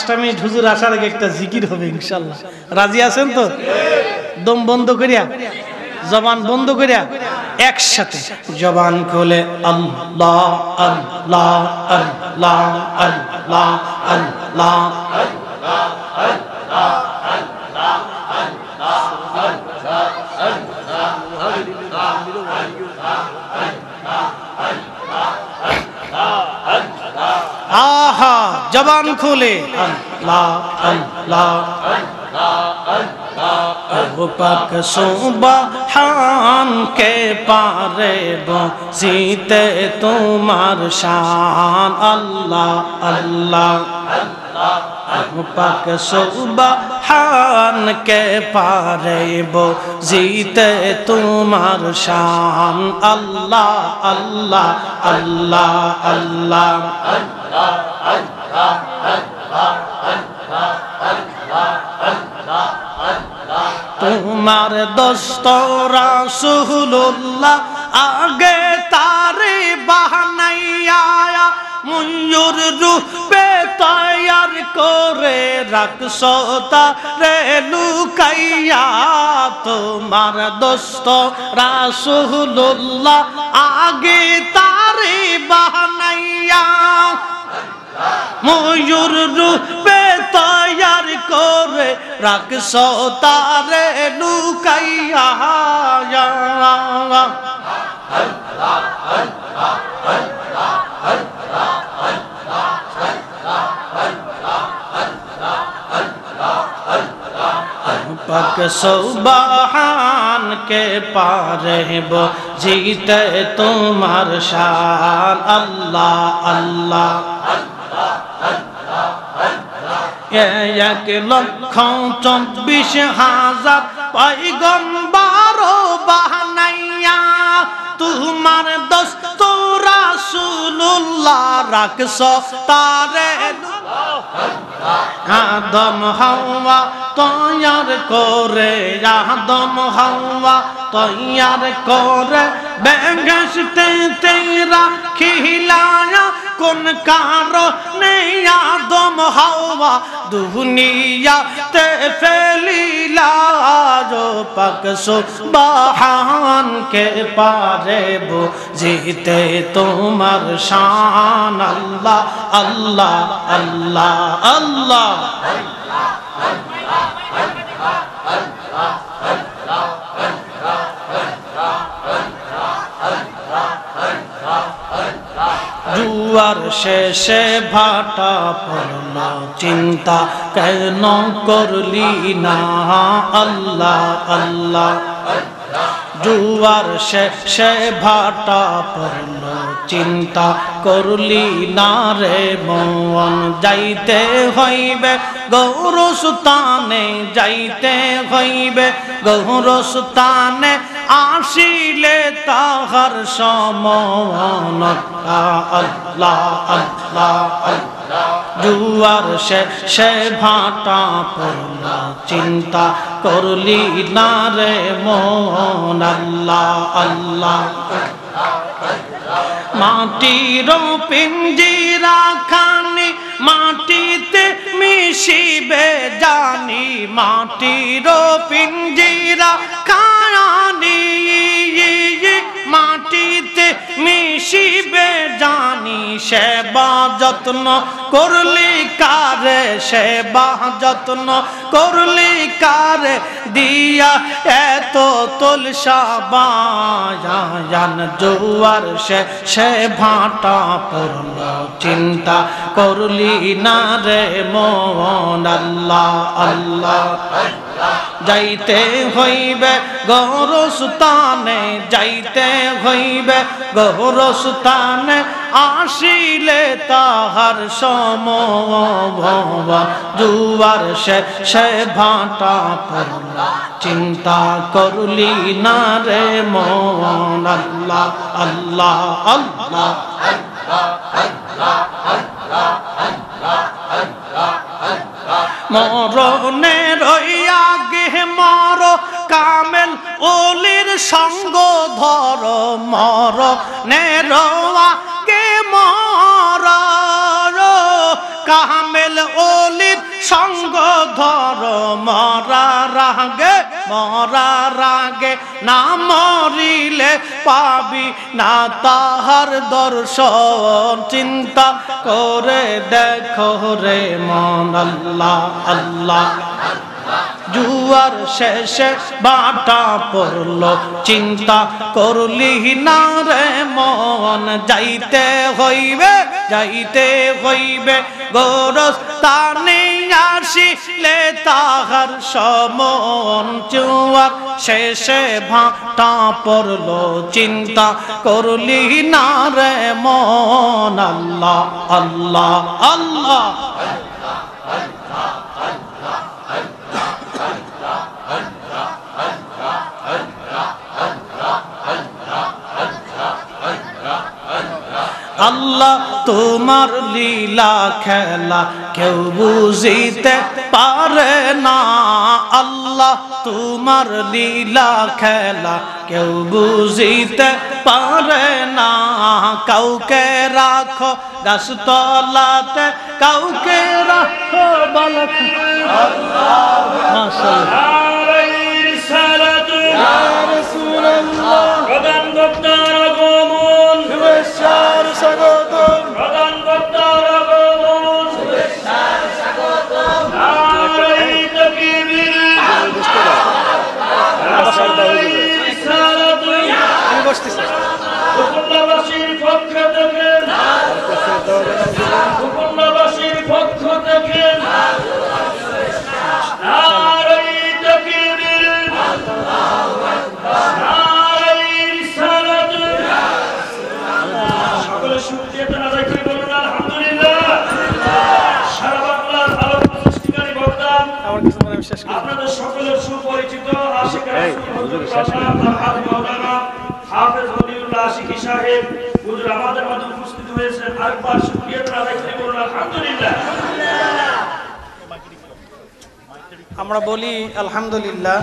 5টা মিনিট হুজুর আসার আগে একটা জিকির হবে ইনশাআল্লাহ। রাজি আছেন তো? দম বন্ধ করিয়া, জবান বন্ধ করিয়া একসাথে জবান খুলে আল্লাহ আল্লাহ আল্লাহ আল্লাহ আল্লাহ आहा जबान खोले अल्लाह अल्लाह पाक सुबहान के पारे बसीते तुम्हार शान अल्लाह अल्लाह पाक सुबहान के पारे बसीते तुम्हार शान अल्लाह अल्लाह अल्लाह अल्लाह तुम्हार दोस्तों रसूलुल्लाह आगे तारे बहनैया मुयूर रूपे तैयार करे रखसो तारे लुकाइया तुम्हार दोस्तों रसूलुल्लाह आगे तारे बहनैया मयूर रूपे तैयार करे रखसो तारे लुकाइया पाक सुबहान के पारे वो जीते तुम्हार शान अल्लाह अल्लाह एक लक्ष 24,000 पैगम्बर बहनैया तुम्हार दोस्त रसूलुल्लाह रखसो तारे आदम हवा तैयार करे आदम हवा तैयार करे बेगश्ते तेरा खिलाया कौन कारणे आदम हवा दुनिया ते फैलिला जो पाक सुबहान के पारे वो जीते तुम्हार शान अल्लाह अल्लाह अल्लाह अल्लाह जुआर शेषे भाटा पड़लो चिंता केन करली ना अल्लाह अल्लाह जुआर शेषे भाटा पड़लो चिंता करली ना रे मन जाइते हইবে গৌরস্থানে যাইতে হইবে গৌরস্থানে आशिले ताहर समन अल्लाह अल्लाह जुआर से भाटा पड़ला चिंता करली ना रे मन अल्लाह अल्लाह माटीर पिंजिरा खानी माटीते मिशिबे जानी माटीर पिंजिरा खानी माटीते मिशिबे जानी सेवा जत्न करली कारे सेवा जत्न करली कारे दिया एतो तुलसा बायान जुआर से भाटा पड़लो चिंता करली ना रे मन अल्लाह अल्लाह जाइते हইবে গৌরস্থানে যাইতে হইবে গৌরস্থানে आशिले ताहर समन जुआर से भाटा पड़ला चिंता करली ना रे मन अल्लाह अल्लाह अल्लाह मरণের আগে মরো কামেল ওলির সঙ্গ ধরো মরণের আগে মরো কামেল ওলির সঙ্গ ধর মরার আগে না মরিলে পাবি না তাহার দর্শন চিন্তা করে দেখো রে মন আল্লাহ আল্লাহ জুয়ার শেষে বাটা পড়লো চিন্তা করলি না রে মন যাইতে হইবে গোরস্থানে আসিলে তাহার সমন জুয়ার শেষে ভাটা পড়লো চিন্তা করলি না রে মন আল্লাহ আল্লাহ আল্লাহ আল্লাহ তোমার লীলা খেলা কেউ বুঝিতে পারে না আল্লাহ তোমার লীলা খেলা কেউ বুঝিতে পারে না কাউকে রাখো গাছতলাতে কাউকে রাখো বালক আল্লাহ মাশাআল্লাহ প্রধান বক্তার আগমন শুভেচ্ছার স্বাগতম প্রধান বক্তার আগমন শুভেচ্ছার স্বাগতম নারায়ে তাকবীর আমি বসতেছি উপন্যাসীর পক্ষ থেকে উপন্যাসীর পক্ষ থেকে আপনাদের সকলের সুপরিচিত হাফেজ ওলিউল্লাহ আশিকি সাহেব হুজুর আমাদের মাঝে উপস্থিত হয়েছেন আরেকবার শুকরিয়া আদায় করে বলুন আলহামদুলিল্লাহ। আমরা বলি আলহামদুলিল্লাহ।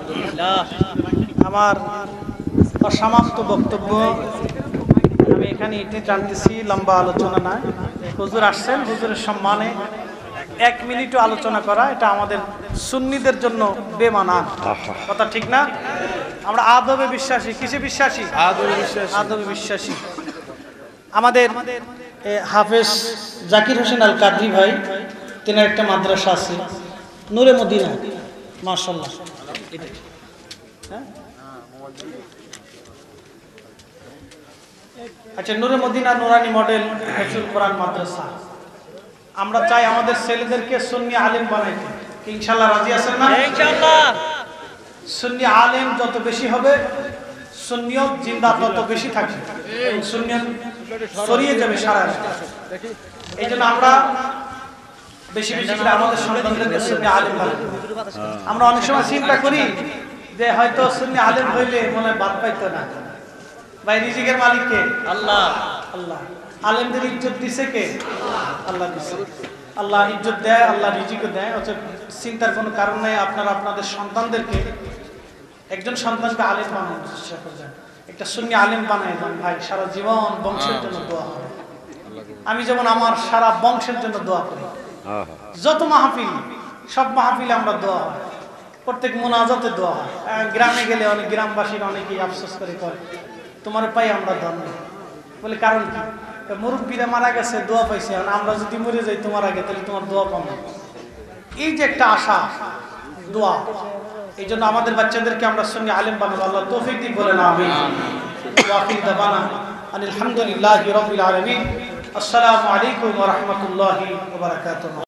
আমার অসমাপ্ত বক্তব্য আমি এখানে এটি জানতেছি, লম্বা আলোচনা না। হুজুর আসছেন, হুজুরের সম্মানে 1 মিনিটও আলোচনা করা এটা আমাদের সুন্নিদের জন্য বেমানান কথা, ঠিক না? আমরা আদবে বিশ্বাসী। কিসে বিশ্বাসী? আদবে বিশ্বাসী। আমাদের হাফেজ জাকির হোসেন আল কাদরি ভাই, তেনার একটা মাদ্রাসা আছে নূরে মদিনা, মাশাআল্লাহ। আচ্ছা, নূরে মদিনা নুরানি মডেল হেফজুল কোরআন মাদ্রাসা। আমরা চাই আমাদের ছেলেদেরকে সুন্নি আলেম বানাইতে। ইনশাআল্লাহ রাজি আছেন না? ইনশাআল্লাহ। সুন্নি আলেম যত বেশি হবে, সুন্নিয়ত জিন্দা তত বেশি থাকবে, সুন্নিয়ত ছড়িয়ে যাবে সারা। এইজন্য আমরা বেশি বেশি করে আমাদের সন্তানদেরকে সুন্নি আলেম বানাবো। আমরা অনেক সময় চিন্তা করি যে হয়তো সুন্নি আলেম হইলে মনে হয় বাদ পাইতো না। ভাই, রিজিকের মালিক কে? আল্লাহ। আল্লাহ। আলেমদের ইজ্জত দিছে কে? আল্লাহ দিছে। আল্লাহ ইজ্জত দেয়, আল্লাহ রিজিকও দেয়। অথচ চিন্তার কোনো কারণ নেই। আপনারা আপনাদের সন্তানদেরকে, একজন সন্তানকে আলেম বানানোর চেষ্টা করবেন, একটা সুন্নি আলেম বানায় দেন। ভাই, সারা জীবন বংশের জন্য দোয়া হবে। আমি যেমন আমার সারা বংশের জন্য দোয়া করি। যত মাহফিল, সব মাহফিলে আমরা দোয়া হয়, প্রত্যেক মোনাজাতে দোয়া হয়। গ্রামে গেলে অনেক গ্রামবাসীর অনেকেই আফসোস করে কয় তোমার পাই আমরা ধন্য। বলে কারণ কি? মুরব্বীরা মারা গেছে, দোয়া পাইছে, আমরা যদি মরে যাই তোমার আগে, তাহলে তোমার দোয়া পাবো। এই যে একটা আশা, দোয়া, এই জন্য আমাদের বাচ্চাদেরকে আমরা সুন্নি আলেম বানাবো। আল্লাহ তৌফিক দিক, বলেন আমিন। ওয়া আখির দাওয়ানা আলহামদুলিল্লাহি রাব্বিল আলামিন। আসসালামু আলাইকুম ওয়া রাহমাতুল্লাহি ওয়া বারাকাতুহু।